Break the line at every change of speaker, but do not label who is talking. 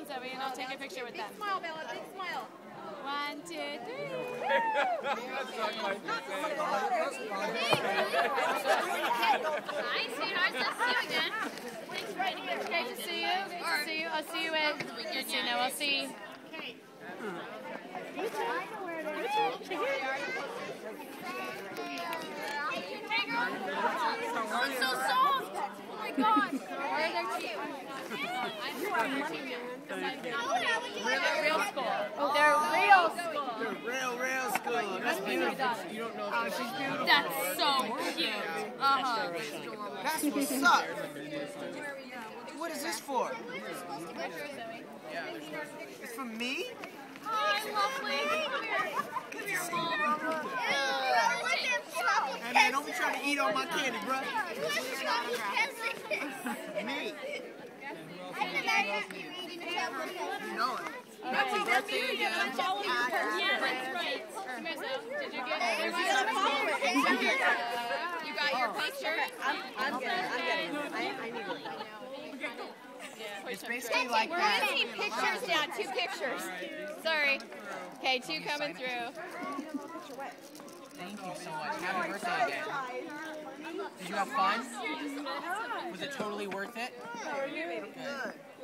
Zoe, and I'll take a picture with them.
Big smile, Bella. Big smile.
1, 2, 3.
Hi, sweetheart. Nice to see you again.
Thanks for right here. Great to see you. Great to see you. I'll see you at, you know, I'll see.
I'm so soft. Oh my God.
Where are their teeth?
You are money man.
They're real school. Oh, they're real school.
They're real school. That's beautiful. You don't know if she's beautiful.
That's so cute.
That's what's up. What is this for? It's for me?
Hi, lovely. Come here, Mom.
Hey man, don't be trying to eat all my candy, bro. Me. You know it.
That's you. You gotta follow your person.
Yeah, that's right.
Did you get it?
You got your picture?
I'm getting it. I need it.
It's basically like
We're
that.
gonna see pictures now. 2 pictures. Sorry. Okay, 2 coming through.
Thank you so much. Happy birthday again. Did you have fun? Was it totally worth it?
Good.